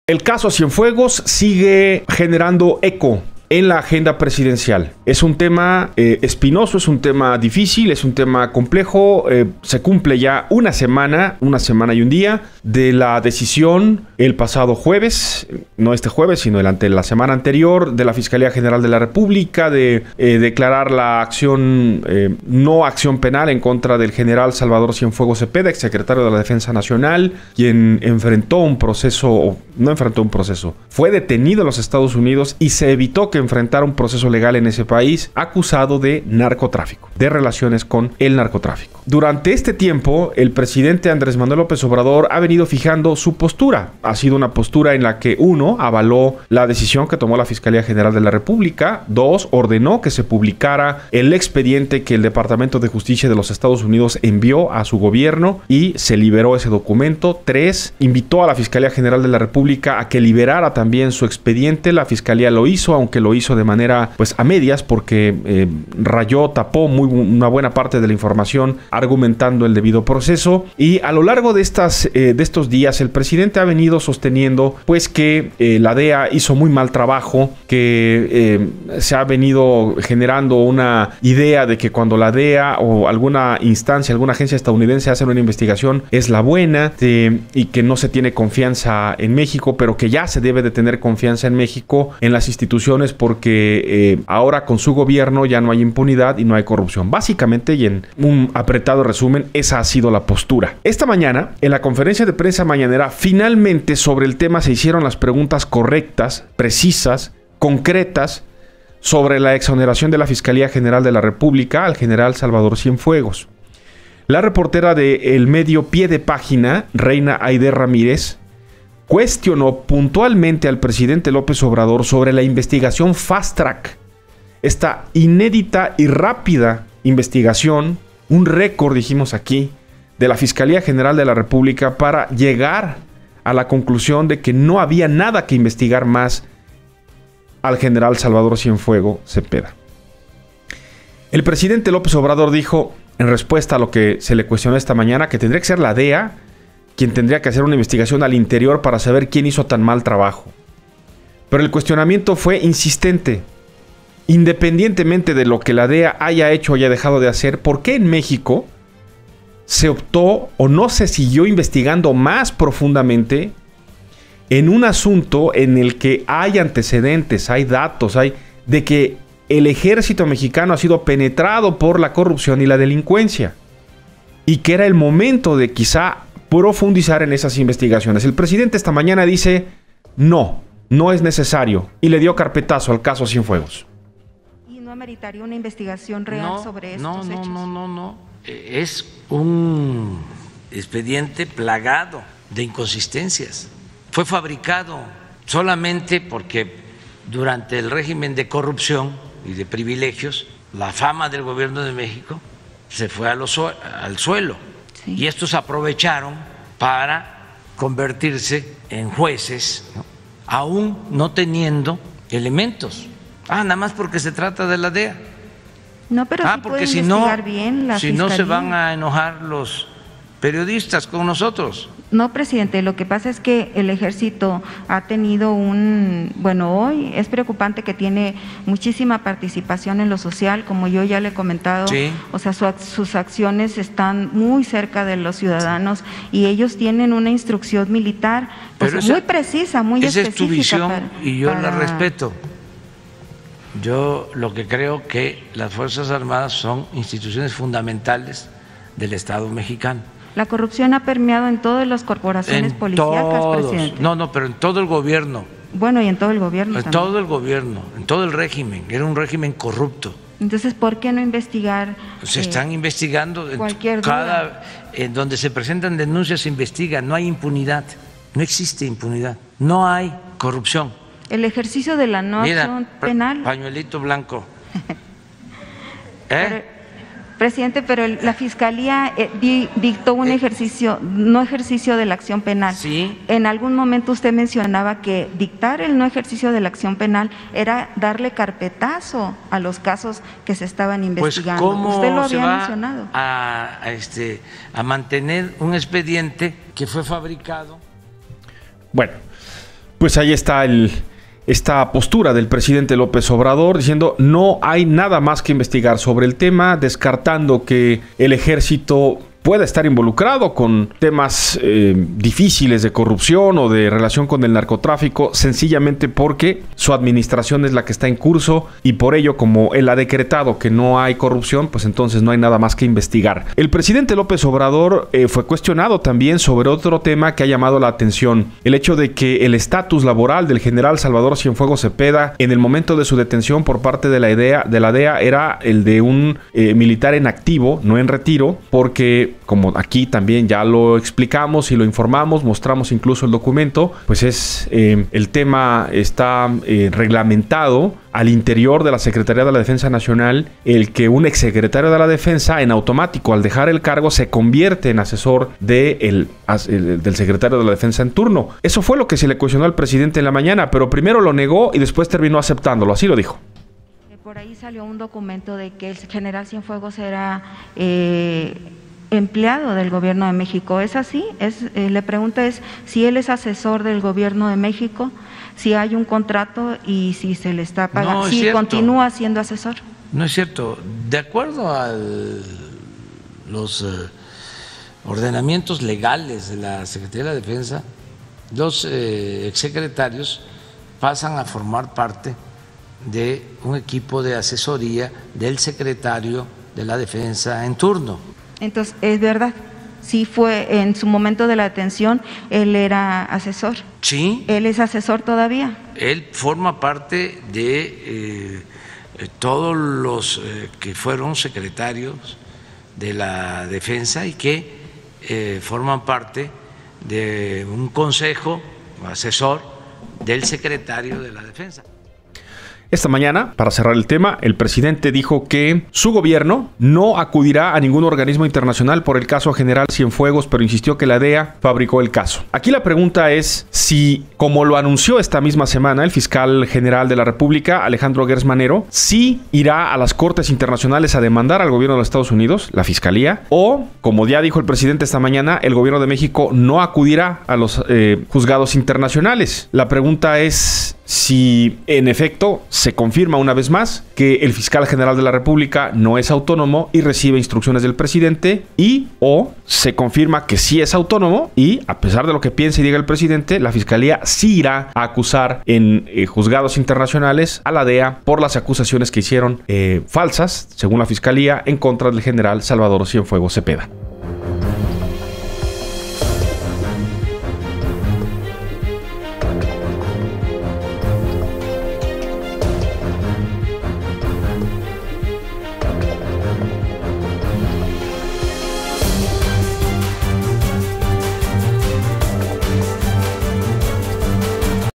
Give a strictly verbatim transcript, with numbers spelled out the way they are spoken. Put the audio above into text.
El caso Cienfuegos sigue generando eco en la agenda presidencial. Es un tema eh, espinoso, es un tema difícil, es un tema complejo. Eh, se cumple ya una semana, una semana y un día de la decisión el pasado jueves, no este jueves, sino el ante la semana anterior, de la Fiscalía General de la República de eh, declarar la acción, eh, no acción penal en contra del general Salvador Cienfuegos Cepeda, exsecretario de la Defensa Nacional, quien enfrentó un proceso, no enfrentó un proceso, fue detenido en los Estados Unidos y se evitó que enfrentar un proceso legal en ese país, acusado de narcotráfico, de relaciones con el narcotráfico. Durante este tiempo, el presidente Andrés Manuel López Obrador ha venido fijando su postura. Ha sido una postura en la que, uno, avaló la decisión que tomó la Fiscalía General de la República; dos, ordenó que se publicara el expediente que el Departamento de Justicia de los Estados Unidos envió a su gobierno y se liberó ese documento; tres, invitó a la Fiscalía General de la República a que liberara también su expediente. La Fiscalía lo hizo, aunque lo hizo de manera pues a medias, porque eh, rayó, tapó muy, una buena parte de la información argumentando el debido proceso. Y a lo largo de, estas, eh, de estos días el presidente ha venido sosteniendo pues que eh, la D E A hizo muy mal trabajo, que eh, se ha venido generando una idea de que cuando la D E A o alguna instancia, alguna agencia estadounidense hace una investigación es la buena, eh, y que no se tiene confianza en México, pero que ya se debe de tener confianza en México, en las instituciones, porque eh, ahora con su gobierno ya no hay impunidad y no hay corrupción. Básicamente, y en un apretado resumen, esa ha sido la postura. Esta mañana, en la conferencia de prensa mañanera, finalmente sobre el tema se hicieron las preguntas correctas, precisas, concretas, sobre la exoneración de la Fiscalía General de la República al general Salvador Cienfuegos. La reportera del medio Pie de Página, Reina Aide Ramírez, cuestionó puntualmente al presidente López Obrador sobre la investigación Fast Track, esta inédita y rápida investigación, un récord, dijimos aquí, de la Fiscalía General de la República para llegar a la conclusión de que no había nada que investigar más al general Salvador Cienfuegos Cepeda. El presidente López Obrador dijo, en respuesta a lo que se le cuestionó esta mañana, que tendría que ser la D E A quien tendría que hacer una investigación al interior para saber quién hizo tan mal trabajo. Pero el cuestionamiento fue insistente. Independientemente de lo que la D E A haya hecho o haya dejado de hacer, ¿por qué en México se optó o no se siguió investigando más profundamente en un asunto en el que hay antecedentes, hay datos, hay de que el ejército mexicano ha sido penetrado por la corrupción y la delincuencia? Y que era el momento de quizá profundizar en esas investigaciones. El presidente esta mañana dice, no, no es necesario, y le dio carpetazo al caso Cienfuegos. ¿Y no ameritaría una investigación real no, sobre estos no, no, hechos? No, no, no, no. Es un expediente plagado de inconsistencias. Fue fabricado solamente porque durante el régimen de corrupción y de privilegios, la fama del gobierno de México se fue a los, al suelo. Sí. Y estos aprovecharon para convertirse en jueces, ¿no?, aún no teniendo elementos. Ah, nada más porque se trata de la D E A. No, pero ah, sí porque puede si investigar no, bien la si fiscalía. no se van a enojar los periodistas con nosotros. No, presidente, lo que pasa es que el ejército ha tenido un, bueno, hoy es preocupante que tiene muchísima participación en lo social, como yo ya le he comentado, sí. O sea, su, sus acciones están muy cerca de los ciudadanos y ellos tienen una instrucción militar pues, esa, muy precisa, muy esa específica. Esa es tu visión para, y yo para... la respeto. Yo lo que creo que las Fuerzas Armadas son instituciones fundamentales del Estado mexicano. La corrupción ha permeado en todas las corporaciones en policíacas, todos, presidente. No, no, pero en todo el gobierno. Bueno, y en todo el gobierno En también. todo el gobierno, en todo el régimen. Era un régimen corrupto. Entonces, ¿por qué no investigar? Se eh, están investigando. Cualquier cada, duda. En donde se presentan denuncias se investiga. No hay impunidad. No existe impunidad. No hay corrupción. El ejercicio de la no Mira, acción penal. Pañuelito blanco. ¿Eh? Pero, presidente, pero el, la Fiscalía eh, di, dictó un eh, ejercicio, no ejercicio de la acción penal. Sí. En algún momento usted mencionaba que dictar el no ejercicio de la acción penal era darle carpetazo a los casos que se estaban investigando. Pues ¿cómo usted lo se había va mencionado. A, a, este, a mantener un expediente que fue fabricado? Bueno, Pues ahí está el... esta postura del presidente López Obrador diciendo no hay nada más que investigar sobre el tema, descartando que el ejército pueda estar involucrado con temas eh, difíciles de corrupción o de relación con el narcotráfico, sencillamente porque su administración es la que está en curso y por ello, como él ha decretado que no hay corrupción, pues entonces no hay nada más que investigar. El presidente López Obrador eh, fue cuestionado también sobre otro tema que ha llamado la atención, el hecho de que el estatus laboral del general Salvador Cienfuegos Cepeda en el momento de su detención por parte de la D E A, de la D E A era el de un eh, militar en activo, no en retiro, porque como aquí también ya lo explicamos y lo informamos, mostramos incluso el documento, pues es eh, el tema está eh, reglamentado al interior de la Secretaría de la Defensa Nacional, el que un exsecretario de la Defensa en automático al dejar el cargo se convierte en asesor de el, el, del secretario de la Defensa en turno. Eso fue lo que se le cuestionó al presidente en la mañana, pero primero lo negó y después terminó aceptándolo, así lo dijo. Por ahí salió un documento de que el general Cienfuegos era eh, empleado del gobierno de México. ¿Es así? Es, eh, le pregunta es si él es asesor del gobierno de México, si hay un contrato y si se le está pagando, no, si cierto. continúa siendo asesor. No es cierto. De acuerdo a los eh, ordenamientos legales de la Secretaría de la Defensa, los eh, exsecretarios pasan a formar parte de un equipo de asesoría del secretario de la Defensa en turno. Entonces, es verdad, sí fue en su momento de la detención, él era asesor. Sí. ¿Él es asesor todavía? Él forma parte de eh, todos los eh, que fueron secretarios de la Defensa y que eh, forman parte de un consejo asesor del secretario de la Defensa. Esta mañana, para cerrar el tema, el presidente dijo que su gobierno no acudirá a ningún organismo internacional por el caso general Cienfuegos, pero insistió que la D E A fabricó el caso. Aquí la pregunta es si, como lo anunció esta misma semana el fiscal general de la República, Alejandro Gers Manero, sí irá a las cortes internacionales a demandar al gobierno de los Estados Unidos, la fiscalía, o, como ya dijo el presidente esta mañana, el gobierno de México no acudirá a los eh, juzgados internacionales. La pregunta es si, en efecto, se confirma una vez más que el fiscal general de la República no es autónomo y recibe instrucciones del presidente, y o se confirma que sí es autónomo y, a pesar de lo que piense y diga el presidente, la fiscalía sí irá a acusar en eh, juzgados internacionales a la D E A por las acusaciones que hicieron eh, falsas, según la fiscalía, en contra del general Salvador Cienfuegos Cepeda.